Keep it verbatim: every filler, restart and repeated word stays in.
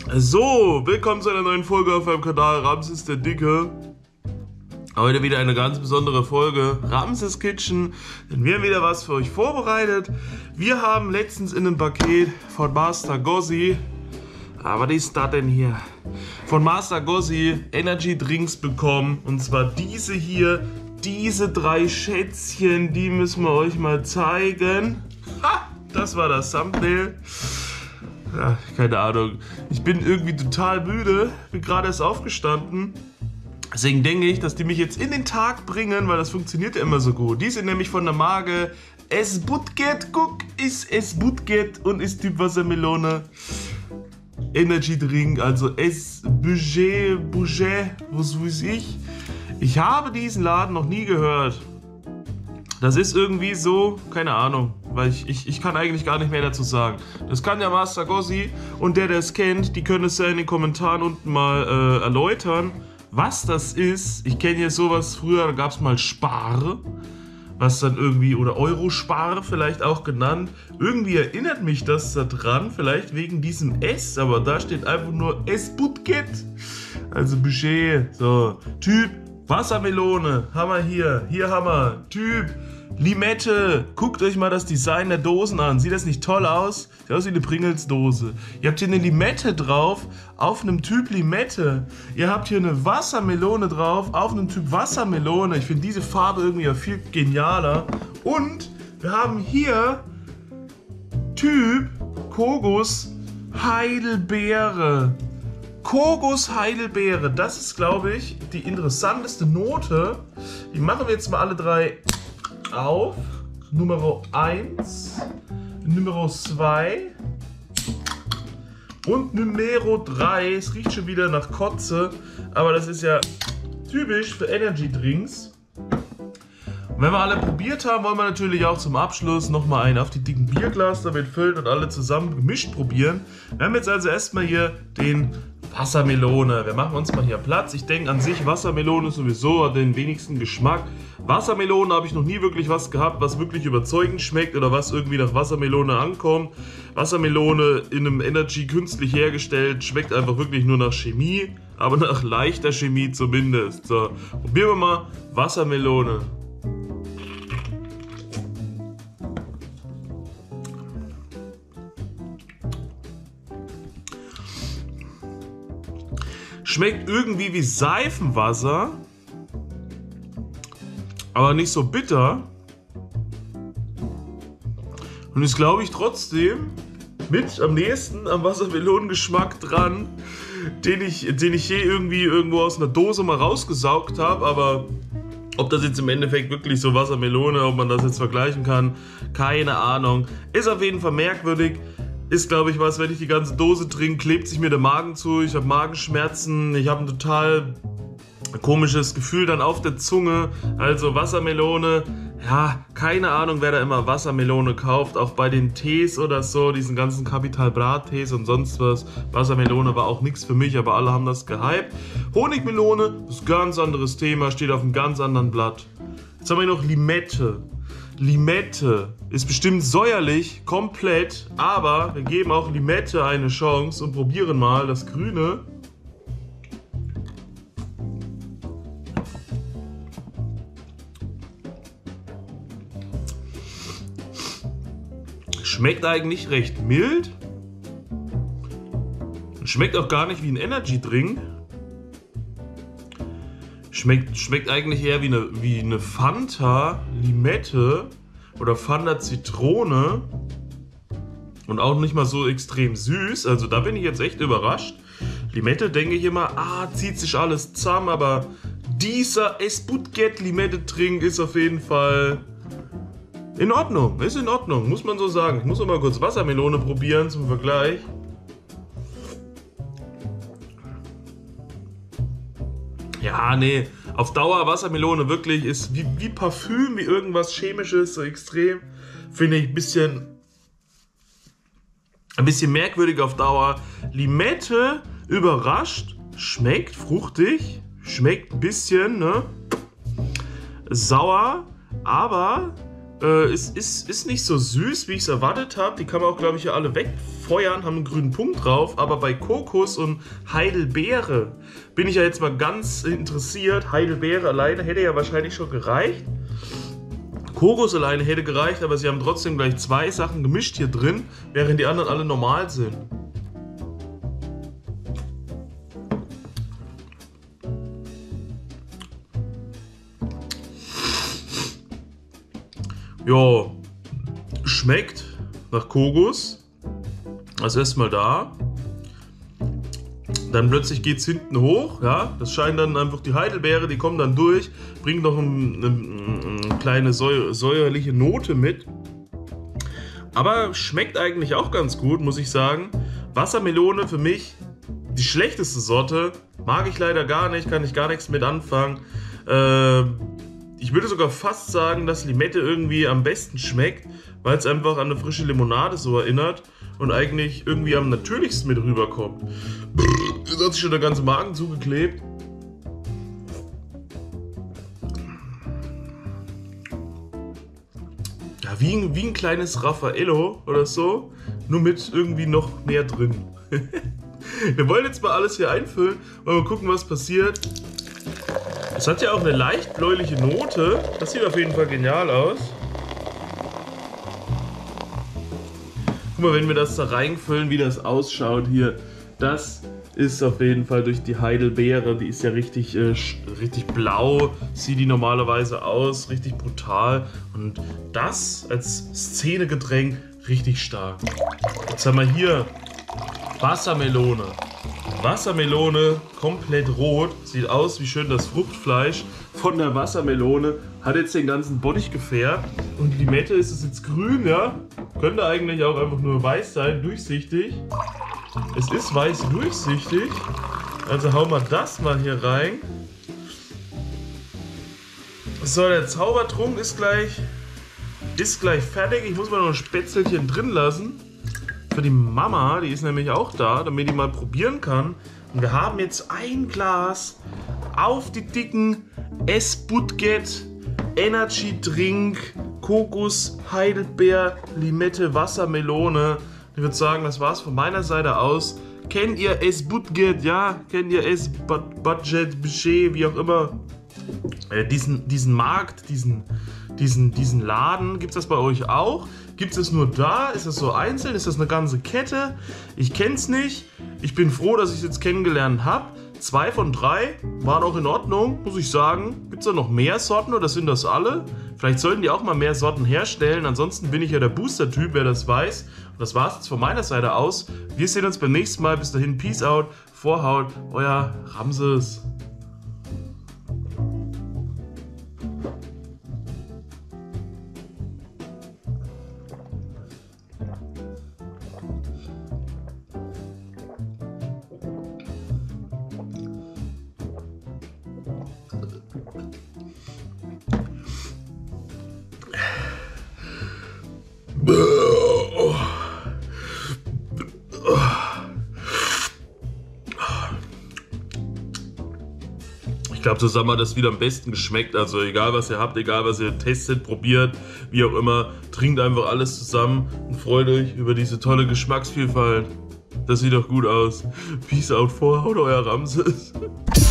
So, willkommen zu einer neuen Folge auf meinem Kanal Ramses der Dicke. Heute wieder eine ganz besondere Folge, Ramses Kitchen, denn wir haben wieder was für euch vorbereitet. Wir haben letztens in einem Paket von Master Gozzi, ah, was ist das denn hier? Von Master Gozzi Energy Drinks bekommen, und zwar diese hier, diese drei Schätzchen, die müssen wir euch mal zeigen. Ha, das war das Thumbnail. Ja, keine Ahnung. Ich bin irgendwie total müde, bin gerade erst aufgestanden. Deswegen denke ich, dass die mich jetzt in den Tag bringen, weil das funktioniert ja immer so gut. Die sind nämlich von der Marke Es Budget. Guck, ist Es Budget und ist Typ Wassermelone. Energy Drink, also Es Budget, Budget, was weiß ich. Ich habe diesen Laden noch nie gehört. Das ist irgendwie so, keine Ahnung, weil ich, ich, ich kann eigentlich gar nicht mehr dazu sagen. Das kann ja Master Gozzi und der, der es kennt, die können es ja in den Kommentaren unten mal äh, erläutern, was das ist. Ich kenne ja sowas, früher gab es mal Spar, was dann irgendwie, oder Eurospar vielleicht auch genannt. Irgendwie erinnert mich das daran, vielleicht wegen diesem S, aber da steht einfach nur Es Budget, also Budget, so, Typ Wassermelone, haben wir hier, hier haben wir, Typ Limette, guckt euch mal das Design der Dosen an, sieht das nicht toll aus? Sieht aus wie eine Pringles-Dose. Ihr habt hier eine Limette drauf, auf einem Typ Limette. Ihr habt hier eine Wassermelone drauf, auf einem Typ Wassermelone. Ich finde diese Farbe irgendwie ja viel genialer. Und wir haben hier Typ Kokos Heidelbeere. Kokos Heidelbeere, das ist, glaube ich, die interessanteste Note. Die machen wir jetzt mal alle drei auf. Nummer eins, Nummer zwei und Nummer drei. Es riecht schon wieder nach Kotze, aber das ist ja typisch für Energy Drinks. Und wenn wir alle probiert haben, wollen wir natürlich auch zum Abschluss nochmal einen auf die dicken Bierglas damit füllen und alle zusammen gemischt probieren. Wir haben jetzt also erstmal hier den Wassermelone. Wir machen uns mal hier Platz. Ich denke an sich, Wassermelone sowieso hat den wenigsten Geschmack. Wassermelone habe ich noch nie wirklich was gehabt, was wirklich überzeugend schmeckt oder was irgendwie nach Wassermelone ankommt. Wassermelone in einem Energy künstlich hergestellt, schmeckt einfach wirklich nur nach Chemie, aber nach leichter Chemie zumindest. So, probieren wir mal Wassermelone. Schmeckt irgendwie wie Seifenwasser, aber nicht so bitter. Und ist, glaube ich, trotzdem mit am nächsten am Wassermelonengeschmack dran, den ich, den ich je irgendwie irgendwo aus einer Dose mal rausgesaugt habe. Aber ob das jetzt im Endeffekt wirklich so Wassermelone, ob man das jetzt vergleichen kann, keine Ahnung. Ist auf jeden Fall merkwürdig. Ist, glaube ich, was, wenn ich die ganze Dose trinke, klebt sich mir der Magen zu, ich habe Magenschmerzen, ich habe ein total komisches Gefühl dann auf der Zunge. Also Wassermelone, ja, keine Ahnung, wer da immer Wassermelone kauft, auch bei den Tees oder so, diesen ganzen Capital Brat Tees und sonst was. Wassermelone war auch nichts für mich, aber alle haben das gehypt. Honigmelone ist ein ganz anderes Thema, steht auf einem ganz anderen Blatt. Jetzt haben wir noch Limette. Limette ist bestimmt säuerlich, komplett, aber wir geben auch Limette eine Chance und probieren mal das Grüne. Schmeckt eigentlich recht mild. Schmeckt auch gar nicht wie ein Energy Drink. Schmeckt, schmeckt eigentlich eher wie eine, wie eine Fanta Limette oder Fanta Zitrone und auch nicht mal so extrem süß. Also da bin ich jetzt echt überrascht. Limette denke ich immer, ah, zieht sich alles zusammen, aber dieser Es Budget Limette Trink ist auf jeden Fall in Ordnung. Ist in Ordnung, muss man so sagen. Ich muss noch mal kurz Wassermelone probieren zum Vergleich. Ja, nee, auf Dauer Wassermelone wirklich ist wie, wie Parfüm, wie irgendwas Chemisches, so extrem. Finde ich ein bisschen, ein bisschen merkwürdig auf Dauer. Limette überrascht, schmeckt fruchtig, schmeckt ein bisschen, ne? Sauer, aber Äh, ist, ist, ist nicht so süß, wie ich es erwartet habe. Die kann man auch, glaube ich, ja alle wegfeuern, haben einen grünen Punkt drauf. Aber bei Kokos und Heidelbeere bin ich ja jetzt mal ganz interessiert. Heidelbeere alleine hätte ja wahrscheinlich schon gereicht. Kokos alleine hätte gereicht, aber sie haben trotzdem gleich zwei Sachen gemischt hier drin, während die anderen alle normal sind. Ja, schmeckt nach Kokos. Also erstmal da. Dann plötzlich geht es hinten hoch. Ja, das scheint dann einfach die Heidelbeere, die kommen dann durch, bringt noch ein, eine, eine kleine säu säuerliche Note mit. Aber schmeckt eigentlich auch ganz gut, muss ich sagen. Wassermelone für mich die schlechteste Sorte. Mag ich leider gar nicht, kann ich gar nichts mit anfangen. Äh, Ich würde sogar fast sagen, dass Limette irgendwie am besten schmeckt, weil es einfach an eine frische Limonade so erinnert und eigentlich irgendwie am natürlichsten mit rüberkommt. Jetzt hat sich schon der ganze Magen zugeklebt. Ja, wie ein, wie ein kleines Raffaello oder so, nur mit irgendwie noch mehr drin. Wir wollen jetzt mal alles hier einfüllen und mal gucken, was passiert. Es hat ja auch eine leicht bläuliche Note. Das sieht auf jeden Fall genial aus. Guck mal, wenn wir das da reinfüllen, wie das ausschaut hier. Das ist auf jeden Fall durch die Heidelbeere. Die ist ja richtig, äh, richtig blau. Sieht die normalerweise aus. Richtig brutal. Und das als Szenegetränk richtig stark. Jetzt haben wir hier Wassermelone. Wassermelone, komplett rot, sieht aus wie schön das Fruchtfleisch von der Wassermelone, hat jetzt den ganzen Bottich gefärbt und die Limette ist es jetzt grün, ja, könnte eigentlich auch einfach nur weiß sein, durchsichtig. Es ist weiß durchsichtig, also hauen wir das mal hier rein. So, der Zaubertrunk ist gleich, ist gleich fertig, ich muss mal noch ein Spätzlchen drin lassen. Für die Mama, die ist nämlich auch da, damit die mal probieren kann. Und wir haben jetzt ein Glas auf die dicken Esbudget Energy Drink Kokos, Heidelbeer, Limette, Wassermelone. Ich würde sagen, das war's von meiner Seite aus. Kennt ihr Esbudget, ja? Kennt ihr Esbudget, Budget, wie auch immer? Äh, diesen, diesen Markt, diesen, diesen, diesen Laden, gibt es das bei euch auch? Gibt es nur da? Ist das so einzeln? Ist das eine ganze Kette? Ich kenne es nicht. Ich bin froh, dass ich es jetzt kennengelernt habe. Zwei von drei waren auch in Ordnung, muss ich sagen. Gibt es da noch mehr Sorten oder sind das alle? Vielleicht sollten die auch mal mehr Sorten herstellen. Ansonsten bin ich ja der Booster-Typ, wer das weiß. Und das war es jetzt von meiner Seite aus. Wir sehen uns beim nächsten Mal. Bis dahin, Peace out, Vorhaut, euer Ramses. Ich glaube, zusammen hat das wieder am besten geschmeckt. Also egal, was ihr habt, egal, was ihr testet, probiert, wie auch immer, trinkt einfach alles zusammen und freut euch über diese tolle Geschmacksvielfalt. Das sieht doch gut aus. Peace out, Vorhaut, euer Ramses.